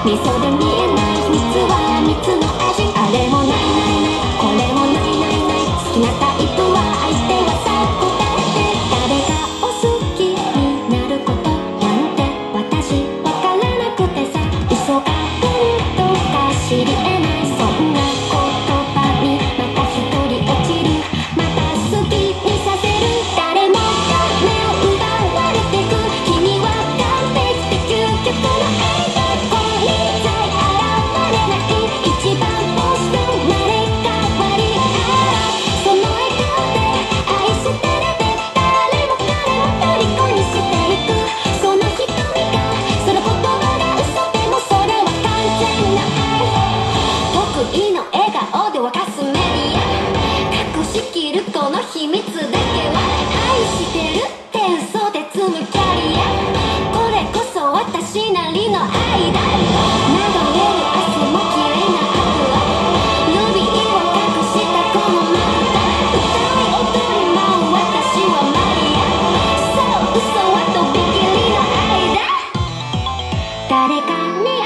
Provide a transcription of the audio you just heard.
味噌で見えない蜜は蜜の味。あれもないないない、これもないないない。好きなタイプは相手はさ答えて。誰かを好きになることなんて私わからなくてさ。嘘か本当か知り得ない、そんな言葉にまた一人落ちる。また好きにさせる。誰もが目を奪われてく。君は完璧で究極の愛だ。これさえ現れない一番星の生まれ変わり。その笑顔で愛してるで誰も彼も虜にしていく。その瞳がその言葉が嘘でもそれは完全な愛。得意の笑顔で沸かすメディア、隠しきるこの秘密だけは愛してるって嘘で積むキャリア。これこそ私なりの愛だ。流れる汗も綺麗なアクア、ルビーを隠したこの涙。歌い踊り舞う私はマリア。そう嘘はとびきりの愛だ。誰かに